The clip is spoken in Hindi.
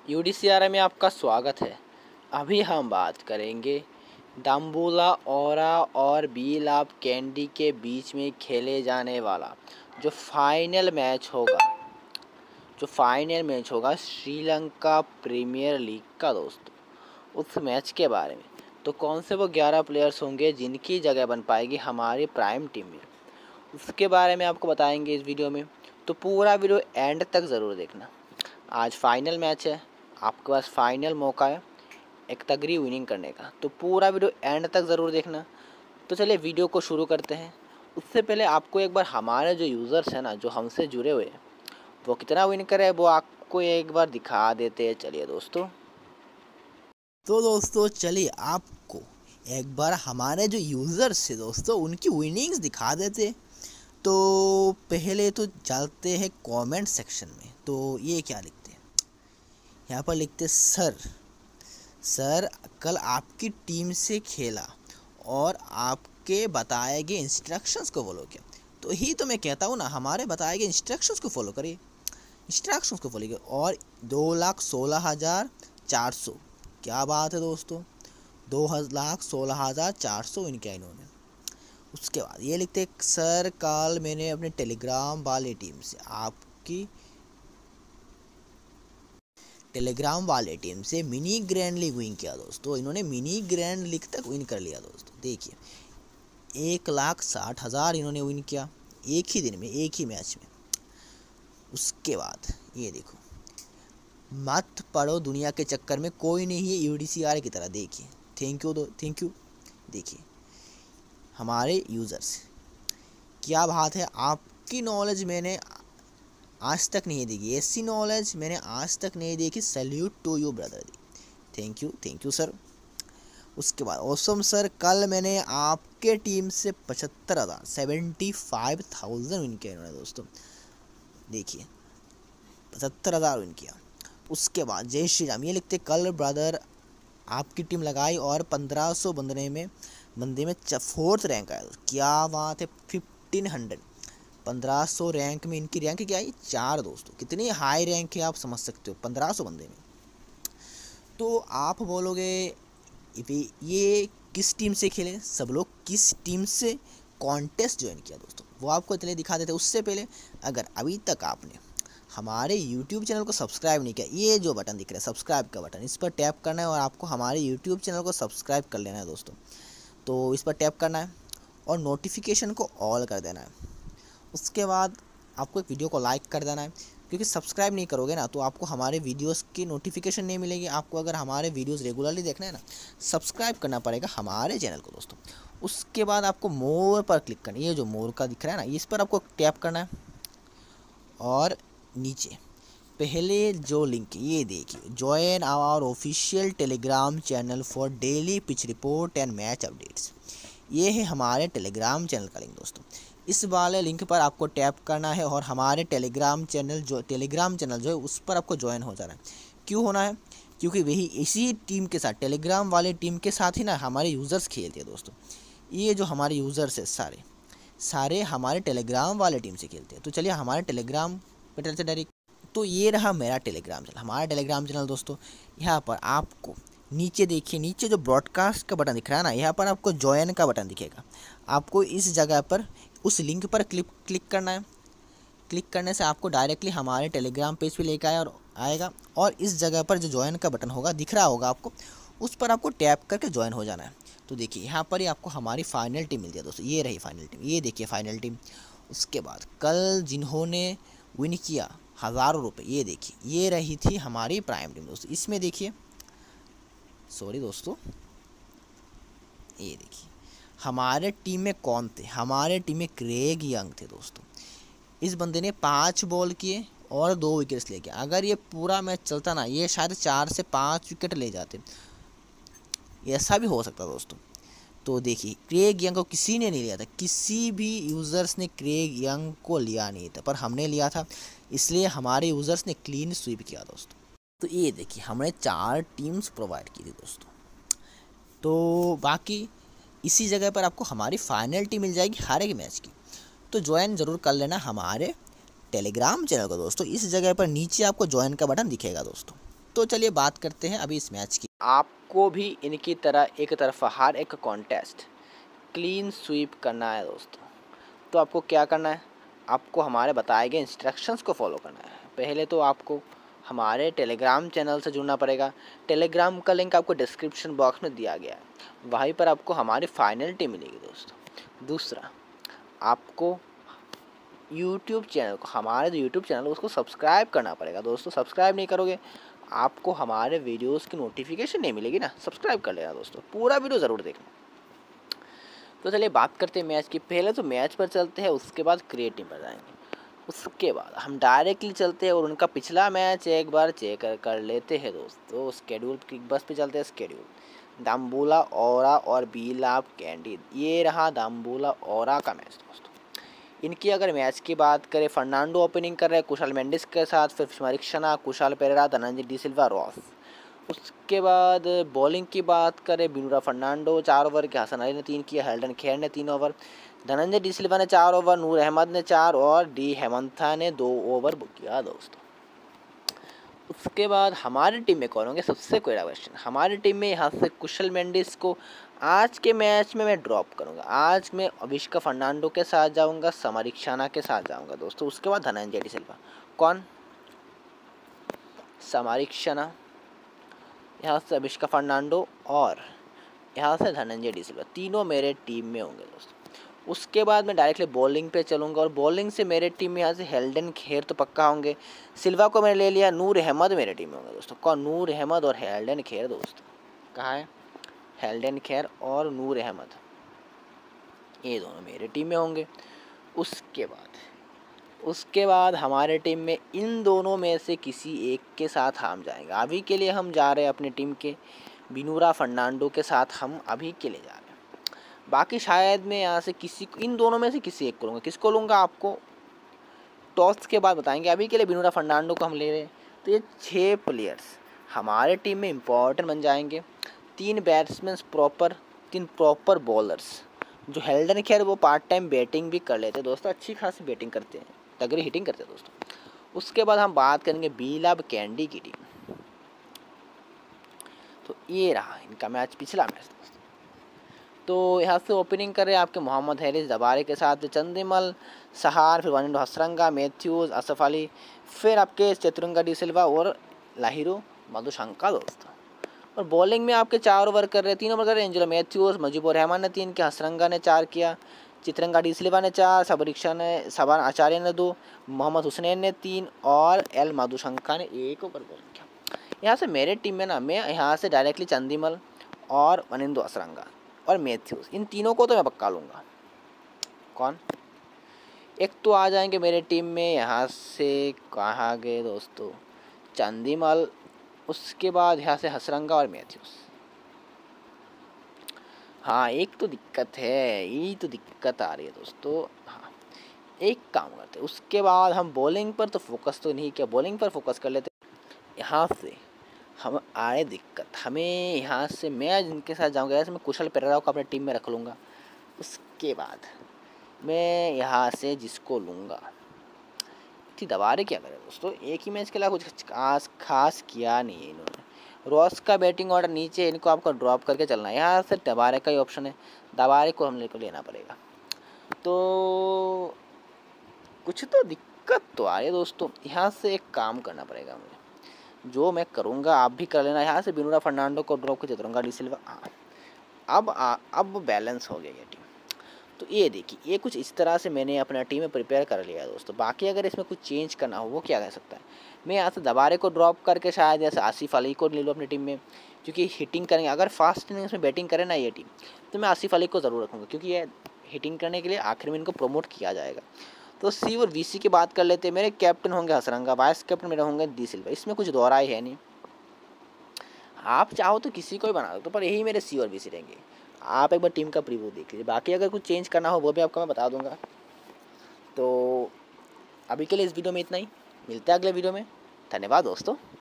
यूडीसीआर में आपका स्वागत है। अभी हम बात करेंगे डाम्बुला ओरा और बीलाब कैंडी के बीच में खेले जाने वाला जो फाइनल मैच होगा श्रीलंका प्रीमियर लीग का दोस्तों, उस मैच के बारे में। तो कौन से वो 11 प्लेयर्स होंगे जिनकी जगह बन पाएगी हमारी प्राइम टीम में, उसके बारे में आपको बताएंगे इस वीडियो में। तो पूरा वीडियो एंड तक ज़रूर देखना। आज फाइनल मैच है, आपके पास फाइनल मौका है एक तगड़ी विनिंग करने का, तो पूरा वीडियो एंड तक ज़रूर देखना। तो चलिए वीडियो को शुरू करते हैं। उससे पहले आपको एक बार हमारे जो यूज़र्स हैं ना, जो हमसे जुड़े हुए हैं, वो कितना विन करे वो आपको एक बार दिखा देते हैं। चलिए दोस्तों, तो दोस्तों चलिए आपको एक बार हमारे जो यूज़र्स हैं दोस्तों उनकी विनिंग्स दिखा देते। तो पहले तो चलते हैं कमेंट सेक्शन में। तो ये क्या लिखते हैं, यहाँ पर लिखते सर कल आपकी टीम से खेला और आपके बताए गए इंस्ट्रक्शंस को फॉलो किया। तो ही तो मैं कहता हूँ ना, हमारे बताए गए इंस्ट्रक्शंस को फॉलो करिए, और 2,16,400, क्या बात है दोस्तों, 2,16,400 इनके इन्होंने। उसके बाद ये लिखते सर कल मैंने अपने टेलीग्राम वाले टीम से मिनी ग्रैंड लीग विन किया दोस्तों। इन्होंने मिनी ग्रैंड लीग तक विन कर लिया दोस्तों। देखिए 1,60,000 इन्होंने विन किया एक ही दिन में, एक ही मैच में। उसके बाद ये देखो, मत पड़ो दुनिया के चक्कर में, कोई नहीं है यूडीसीआर की तरह। देखिए थैंक यू देखिए हमारे यूज़र्स, क्या बात है, आपकी नॉलेज मैंने आज तक नहीं देखी, ऐसी नॉलेज मैंने आज तक नहीं देखी। Salute to you brother, thank you sir. उसके बाद ऑसम सर, कल मैंने आपके टीम से 75,000 विन किया इन्होंने दोस्तों। देखिए 75,000 विन किया। उसके बाद जय श्री राम, ये लिखते कल ब्रदर आपकी टीम लगाई और 1500 बंदे में 4th रैंक आया। क्या बात है, 1500 1500 रैंक में इनकी रैंक क्या है, 4 दोस्तों। कितनी हाई रैंक है आप समझ सकते हो 1500 बंदे में। तो आप बोलोगे ये किस टीम से खेले, सब लोग किस टीम से कॉन्टेस्ट ज्वाइन किया दोस्तों, वो आपको इतने दिखा देते। उससे पहले अगर अभी तक आपने हमारे YouTube चैनल को सब्सक्राइब नहीं किया, ये जो बटन दिख रहा है सब्सक्राइब का बटन, इस पर टैप करना है और आपको हमारे YouTube चैनल को सब्सक्राइब कर लेना है दोस्तों। तो इस पर टैप करना है और नोटिफिकेशन को ऑल कर देना है। उसके बाद आपको एक वीडियो को लाइक कर देना है, क्योंकि सब्सक्राइब नहीं करोगे ना तो आपको हमारे वीडियोस की नोटिफिकेशन नहीं मिलेगी। आपको अगर हमारे वीडियोस रेगुलरली देखना है ना, सब्सक्राइब करना पड़ेगा हमारे चैनल को दोस्तों। उसके बाद आपको मोर पर क्लिक करना है, ये जो मोर का दिख रहा है ना, इस पर आपको टैप करना है और नीचे पहले जो लिंक ये देखिए, join our official Telegram channel for daily pitch report and match updates. ये है हमारे टेलीग्राम चैनल का लिंक दोस्तों। इस वाले लिंक पर आपको टैप करना है और हमारे टेलीग्राम चैनल जो है उस पर आपको ज्वाइन हो जाना है। क्यों होना है, क्योंकि वही इसी टीम के साथ, टेलीग्राम वाले टीम के साथ ही ना हमारे यूज़र्स खेलते हैं दोस्तों। ये जो हमारे यूज़र्स है सारे हमारे टेलीग्राम वाले टीम से खेलते हैं। तो चलिए हमारे टेलीग्राम पर चलते डायरेक्ट। तो ये रहा मेरा टेलीग्राम चैनल, हमारा टेलीग्राम चैनल दोस्तों। यहाँ पर आपको नीचे देखिए, नीचे जो ब्रॉडकास्ट का बटन दिख रहा है ना, यहाँ पर आपको ज्वाइन का बटन दिखेगा। आपको इस जगह पर उस लिंक पर क्लिक करना है। क्लिक करने से आपको डायरेक्टली हमारे टेलीग्राम पेज पे लेकर आएगा और इस जगह पर जो ज्वाइन का बटन होगा दिख रहा होगा आपको, उस पर आपको टैप करके ज्वाइन हो जाना है। तो देखिए यहाँ पर ही आपको हमारी फाइनल टीम मिल जाए दोस्तों। ये रही फाइनल टीम, ये देखिए फाइनल टीम। उसके बाद कल जिन्होंने विन किया हज़ारों रुपये, ये देखिए ये रही थी हमारी प्राइम टीम दोस्तों। इसमें देखिए, सॉरी दोस्तों, ये देखिए हमारे टीम में कौन थे, हमारे टीम में क्रेग यंग थे दोस्तों। इस बंदे ने 5 बॉल किए और 2 विकेट्स लेके, अगर ये पूरा मैच चलता ना, ये शायद 4 से 5 विकेट ले जाते, ऐसा भी हो सकता दोस्तों। तो देखिए क्रेग यंग को किसी ने नहीं लिया था, किसी भी यूज़र्स ने क्रेग यंग को लिया नहीं था, पर हमने लिया था, इसलिए हमारे यूज़र्स ने क्लीन स्वीप किया दोस्तों। तो ये देखिए हमने 4 टीम्स प्रोवाइड की थी दोस्तों। तो बाकी इसी जगह पर आपको हमारी फाइनल टीम मिल जाएगी हर एक मैच की। तो ज्वाइन ज़रूर कर लेना हमारे टेलीग्राम चैनल को दोस्तों। इस जगह पर नीचे आपको ज्वाइन का बटन दिखेगा दोस्तों। तो चलिए बात करते हैं अभी इस मैच की। आपको भी इनकी तरह एक तरफा हार एक कॉन्टेस्ट क्लीन स्वीप करना है दोस्तों। तो आपको क्या करना है, आपको हमारे बताए गए इंस्ट्रक्शंस को फॉलो करना है। पहले तो आपको हमारे टेलीग्राम चैनल से जुड़ना पड़ेगा। टेलीग्राम का लिंक आपको डिस्क्रिप्शन बॉक्स में दिया गया है, वहीं पर आपको हमारी फाइनल टीम मिलेगी दोस्तों। दूसरा, आपको यूट्यूब चैनल को, हमारे जो यूट्यूब चैनल है उसको सब्सक्राइब करना पड़ेगा दोस्तों। सब्सक्राइब नहीं करोगे आपको हमारे वीडियोस की नोटिफिकेशन नहीं मिलेगी ना। सब्सक्राइब कर लेना दोस्तों, पूरा वीडियो ज़रूर देखना। तो चलिए बात करते हैं मैच की। पहले तो मैच पर चलते हैं, उसके बाद क्रिएट टीम पर जाएंगे। उसके बाद हम डायरेक्टली चलते हैं और उनका पिछला मैच एक बार चेक कर लेते हैं दोस्तों। स्केड्यूल क्लिक बस पे चलते हैं। स्केड्यूल दाम्बुला ओरा और बीलाप कैंडी, ये रहा दाम्बुला ओरा का मैच दोस्तों। इनकी अगर मैच की बात करें, फर्नांडो ओपनिंग कर रहे हैं कुशाल मेंडिस के साथ, फिर मरिक्शना, कुशाल पेरेरा, धनंजय डी सिल्वा, रॉस। उसके बाद बॉलिंग की बात करें, बिनुरा फर्नांडो 4 ओवर के, हसन अली ने 3 किया, हेल्डन खेर ने 3 ओवर, धनंजय डी सिल्वा ने 4 ओवर, नूर अहमद ने 4 और डी हेमंथा ने 2 ओवर किया दोस्तों। उसके बाद हमारी टीम में कौन होंगे, सबसे कोई क्वेश्चन। हमारी टीम में यहाँ से कुशल मेंडिस को आज के मैच में मैं ड्रॉप करूँगा। आज मैं अभिषेक फर्नांडो के साथ जाऊँगा, समरिक्षाना के साथ जाऊँगा दोस्तों। उसके बाद धनंजय डी सिल्वा, कौन, समरिक्षाना, यहाँ से अभिषेक फर्नांडो और यहाँ से धनंजय डी सिल्वा, तीनों मेरे टीम में होंगे दोस्तों। उसके बाद मैं डायरेक्टली बॉलिंग पे चलूँगा और बॉलिंग से मेरे टीम में यहाँ से हेल्डन खेर तो पक्का होंगे। सिल्वा को मैंने ले लिया, नूर अहमद मेरे टीम में होंगे दोस्तों। कौन, नूर अहमद और हेल्डन खेर दोस्तों। कहाँ है, हेल्डन खेर और नूर अहमद, ये दोनों मेरे टीम में होंगे। उसके बाद हमारे टीम में इन दोनों में से किसी एक के साथ हम जाएंगे। अभी के लिए हम जा रहे हैं अपनी टीम के बिनुरा फर्नांडो के साथ, हम अभी के लिए जा रहे हैं। बाकी शायद मैं यहाँ से इन दोनों में से किसी एक को लूँगा। किसको लूँगा आपको टॉस के बाद बताएंगे। अभी के लिए बिनुरा फर्नांडो को हम ले रहे हैं। तो ये 6 प्लेयर्स हमारे टीम में इम्पॉर्टेंट बन जाएंगे। 3 बैट्समैन प्रॉपर, 3 प्रॉपर बॉलर्स। जो हेल्डन खेर वो पार्ट टाइम बैटिंग भी कर लेते हैं दोस्तों, अच्छी खासी बैटिंग करते हैं, तगड़ी हिटिंग करते हैं दोस्तों। उसके बाद हम बात करेंगे बीलाब कैंडी की टीम। तो ये रहा इनका मैच, पिछला मैच दोस्तों। तो यहाँ से ओपनिंग कर रहे हैं आपके मोहम्मद हैरिस दबारे के साथ, चंदीमल, सहार, फिर वानिंडो हसरंगा, मैथ्यूज़, असफ अली, फिर आपके चतुरंगा डी सिल्वा और लाहिरो मधुशंका दोस्तों। और बॉलिंग में आपके 4 ओवर कर रहे हैं, 3 ओवर कर रहे हैं एंजेलो मैथ्यूज़, मुजीबुर रहमान ने 3 किया, हसरंगा ने 4 किया, चित्रंगा डी सिल्वा ने 4, शबान आचार्य ने 2, मोहम्मद हुसैन ने 3 और एल मधुशंका ने 1 ओवर बॉलिंग किया। यहाँ से मेरे टीम में ना, मैं यहाँ से डायरेक्टली चंदीमल और वानिंडो हसरंगा और मैथ्यूज़, इन तीनों को तो मैं पक्का लूँगा। कौन, एक तो आ जाएंगे मेरे टीम में, यहाँ से कहाँ गए दोस्तों, चंदीमल, उसके बाद यहाँ से हसरंगा और मैथ्यूज़। हाँ, एक तो दिक्कत है, यही तो दिक्कत आ रही है दोस्तों। हाँ, एक काम करते हैं, उसके बाद हम बॉलिंग पर तो फोकस तो नहीं किया, बॉलिंग पर फोकस कर लेते। यहाँ से हम आए दिक्कत, हमें यहाँ से मैं जिनके साथ जाऊँगा, ऐसे मैं कुशल पेरेरा को अपने टीम में रख लूँगा। उसके बाद मैं यहाँ से जिसको लूँगा, दबारे क्या करें दोस्तों, एक ही मैच के लिए कुछ खास किया नहीं है इन्होंने। रॉस का बैटिंग ऑर्डर नीचे, इनको आपको ड्रॉप करके चलना है। यहाँ से दबारे का ही ऑप्शन है, दबारे को हमने को लेना पड़ेगा। तो कुछ तो दिक्कत तो आ रही है दोस्तों। यहाँ से एक काम करना पड़ेगा मुझे, जो मैं करूँगा आप भी कर लेना। यहाँ से बिनुरा फर्नांडो को ड्रॉप कर चतुरंगा डी सिल्वा। अब बैलेंस हो गया ये टीम। तो ये देखिए, ये कुछ इस तरह से मैंने अपना टीम में प्रिपेयर कर लिया है दोस्तों। बाकी अगर इसमें कुछ चेंज करना हो, वो क्या कर सकता है, मैं यहाँ से दबारे को ड्रॉप करके शायद जैसे आसिफ अली को ले लूँ अपनी टीम में, क्योंकि हिटिंग करेंगे। अगर फास्ट इनिंग्स में बैटिंग करे ना ये टीम, तो मैं आसिफ अली को ज़रूर रखूँगा, क्योंकि ये हिटिंग करने के लिए आखिर में इनको प्रमोट किया जाएगा। तो सी और वीसी की बात कर लेते हैं। मेरे कैप्टन होंगे हसरंगा, वाइस कैप्टन मेरे होंगे डी सिल्वा, इसमें कुछ दोहराई है नहीं। आप चाहो तो किसी को ही बना दो, पर यही मेरे सी और वीसी रहेंगे। आप एक बार टीम का प्रीव्यू देख लीजिए, बाकी अगर कुछ चेंज करना हो वो भी आपको मैं बता दूंगा। तो अभी के लिए इस वीडियो में इतना ही, मिलते हैं अगले वीडियो में। धन्यवाद दोस्तों।